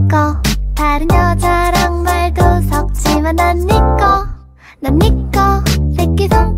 거. 다른 여자랑 말도 섞지만 난 네 거. 난 네 거. 새끼손